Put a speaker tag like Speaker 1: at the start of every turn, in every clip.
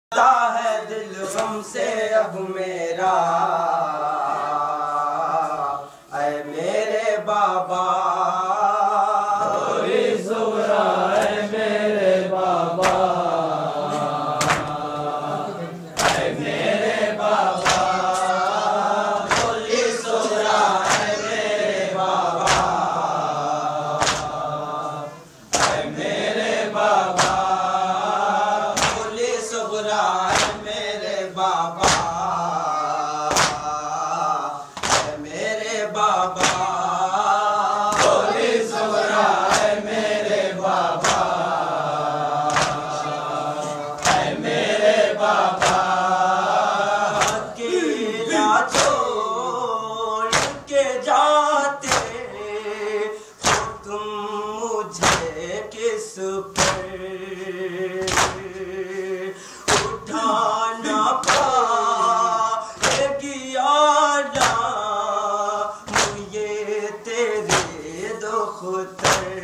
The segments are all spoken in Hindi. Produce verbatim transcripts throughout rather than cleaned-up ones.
Speaker 1: है दिल गम से अब मेरा, ऐ मेरे बाबा
Speaker 2: बोली सुरा ऐ मेरे बाबा, ऐ मेरे बाबा
Speaker 1: बोली सुरा ऐ मेरे बाबा,
Speaker 2: ऐ मेरे बाबा
Speaker 1: बोली सुरा ऐ मेरे बाबा, ऐ मेरे बाबा
Speaker 2: बोली सुरा ऐ मेरे बाबा, ऐ मेरे बाबा
Speaker 1: अकेला छोड़ के जाते हो तुम मुझे किस पर उठाना पाएगी आला मुझे तेरे दुख तर।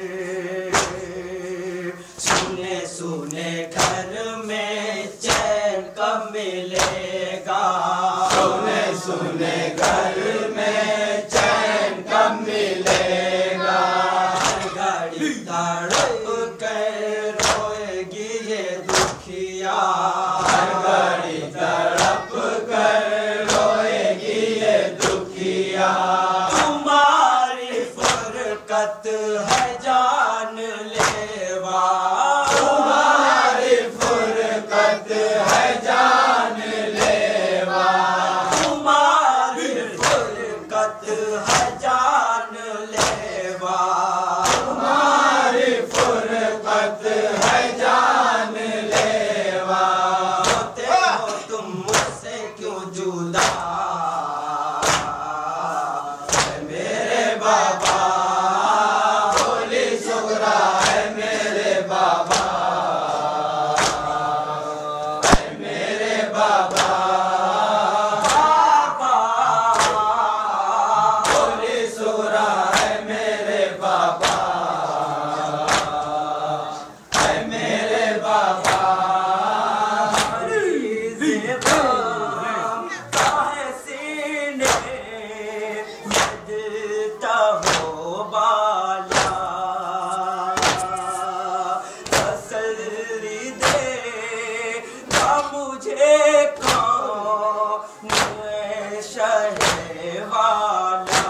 Speaker 1: सुने सुने घर में चैन कब मिलेगा,
Speaker 2: सुने सुने घर में चैन कब मिलेगा,
Speaker 1: घड़ी तड़प कर रोएगी ये दुखिया,
Speaker 2: हर घड़ी तड़प कर रोएगी ये दुखिया,
Speaker 1: तुम्हारी फुरकत है जान लेवा,
Speaker 2: तुम्हारी फुरकत है जान लेवा,
Speaker 1: तुम्हारी फुरकत है जान लेवा,
Speaker 2: तुम्हारी फुरकत है जान लेवा,
Speaker 1: होते हो तुम मुझसे क्यों जुदा, ऐ मेरे बाबा
Speaker 2: बोली सुरा है मेरे बाबा, है मेरे बाबा
Speaker 1: बाबा
Speaker 2: बोली सुरा है मेरे बाबा, है मेरे बाबा
Speaker 1: काहे सीने यदता हो बाला, तसल्ली दे ना मुझे कौन शहे वाला,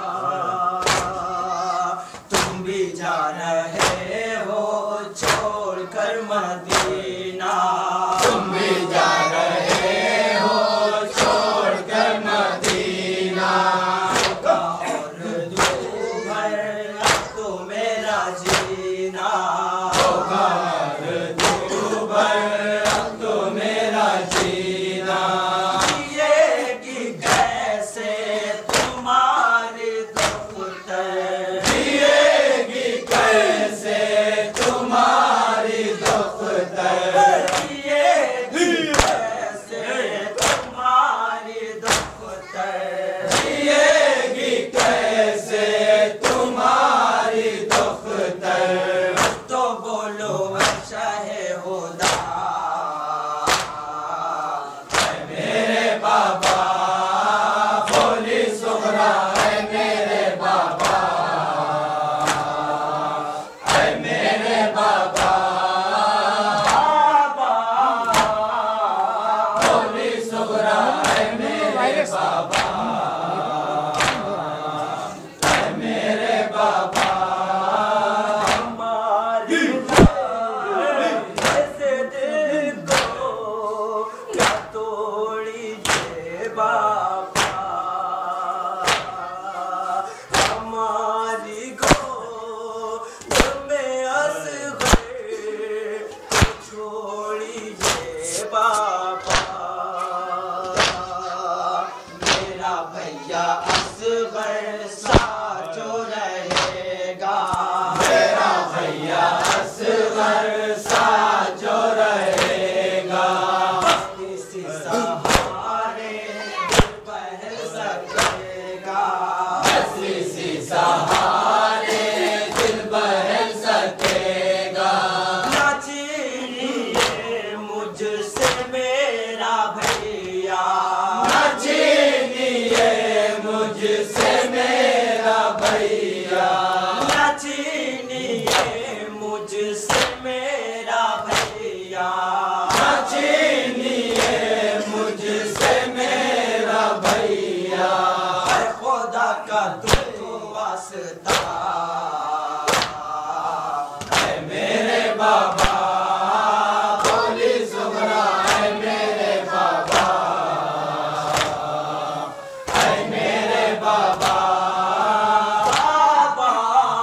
Speaker 1: तुम भी जा रहे हो छोड़ कर मदीना,
Speaker 2: तुम भी जा रहे हो छोड़ कर मदीना,
Speaker 1: और दूभर तो मेरा जीना,
Speaker 2: घर दूभर तो मेरा जीना,
Speaker 1: जिएगी कैसे तुम्हारी दफ्तर,
Speaker 2: जिएगी कैसे तुम्हारी दफ्तर,
Speaker 1: जिएगी कैसे तुम्हारी दफ्तर,
Speaker 2: जिएगी कैसे तुम्हारी दफ्तर,
Speaker 1: तो बोलो शहे होदा,
Speaker 2: है मेरे बाबा बोली सुरा है मेरे बाबा, है मेरे बाबा बोली सुरा है मेरे बाबा, है मेरे बाबा
Speaker 1: हमारी ऐसे दिल को न तोड़िए बाबा, हमारी गोद में असग़र को छोड़िए बाबा, मेरा भैया असग़र साथ जो रहेगा,
Speaker 2: मेरा भैया असगर सा जो रहेगा,
Speaker 1: किसी सहारे दिल बहल सकेगा,
Speaker 2: ऐसी सी सहारे दिल बहल सकेगा,
Speaker 1: ना चीनिए मुझसे मुझसे मेरा भैया,
Speaker 2: न छीनिए मुझसे मेरा भैया,
Speaker 1: न छीनिए मुझसे मेरा भैया,
Speaker 2: न छीनिए मुझसे मेरा भैया।
Speaker 1: है खुदा का तू वास्ता,
Speaker 2: है मेरे बाबा भोली सुगरा, है मेरे बाबा, है मेरे बाबा
Speaker 1: बाबा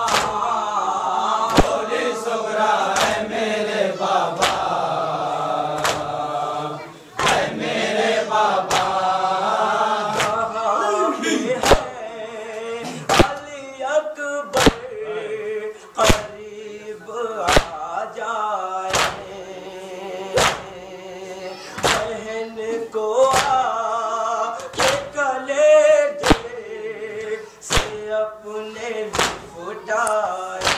Speaker 2: भोली सुगरा, है मेरे बाबा, है मेरे बाबा।
Speaker 1: अली अकबर करीब आ जाए, बहन को आके कलेजे से अपने फुटाए,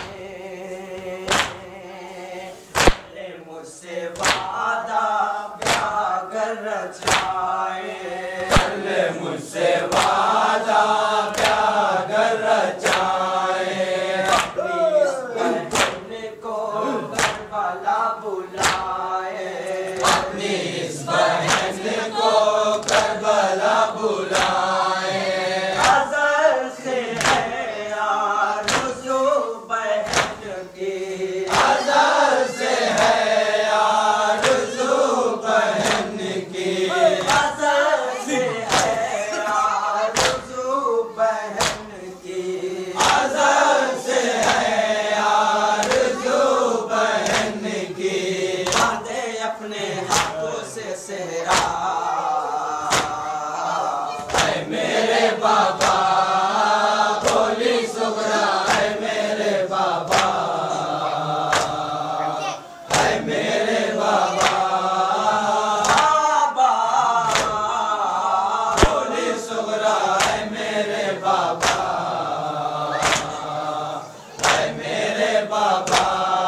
Speaker 1: मुझसे वादा ब्याह कर रचाए,
Speaker 2: ले मुझसे वादा प्यार रचाए,
Speaker 1: अपनी इस बहन को करबला बुलाए,
Speaker 2: अपनी इस बहन को करबला बुलाए।
Speaker 1: अज़ल से है आरज़ू बहन की,
Speaker 2: अज़ल से है आरज़ू बहन की,
Speaker 1: अज़ल से है आरज़ू बहन की,
Speaker 2: अज़ल से है आरज़ू बहन की।
Speaker 1: बांधे अपने हाथों से सेहरा,
Speaker 2: है मेरे बाबा भोली सुगरा, है मेरे बाबा, है मेरे बाबा
Speaker 1: बाबा
Speaker 2: भोली सुगरा, है मेरे बाबा, है मेरे बाबा।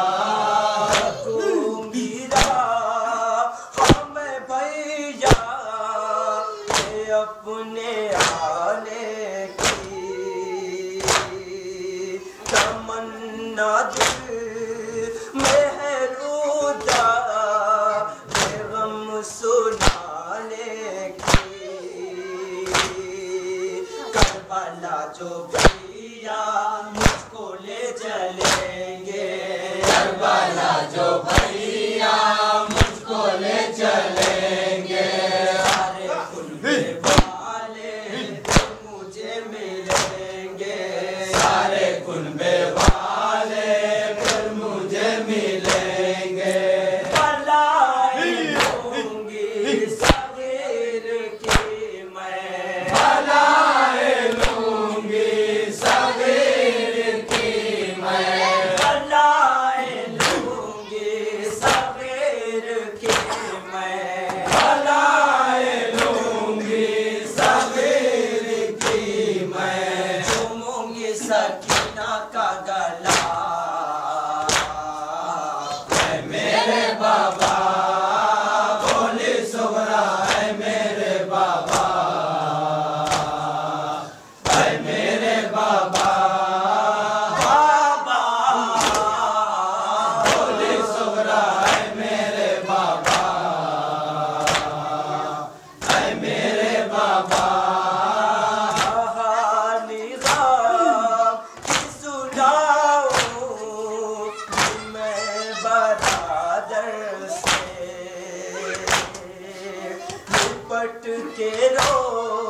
Speaker 1: मीरा हमें भैया ये अपने आने की तमन्ना दिल में है रुदा, ये गम सुनाने की। करबला जो भैया मुझको ले चलेंगे,
Speaker 2: करबला जो भैया मुझको ले चलेंगे,
Speaker 1: सारे कुनबे वाले मुझे मिलेंगे,
Speaker 2: सारे कुनबे वाले फिर मुझे मिलेंगे।
Speaker 1: भलाई लूंगी सगीर की मैं,
Speaker 2: भलाए लूंगी सगीर की मैं,
Speaker 1: भलाई लूंगी सगीर की मैं,
Speaker 2: भलाए लूंगी सगीर की मैं।
Speaker 1: चूमूंगी सकीना का गला,
Speaker 2: है मेरे बाबा भोली सुगरा, है मेरे बाबा, है मेरे बाबा
Speaker 1: बाबा
Speaker 2: भोली सुगरा, है मेरे बाबा, है मेरे बाबा।
Speaker 1: कहानी ग़म की सुनाऊं मैं बरादर से, लिपट के रो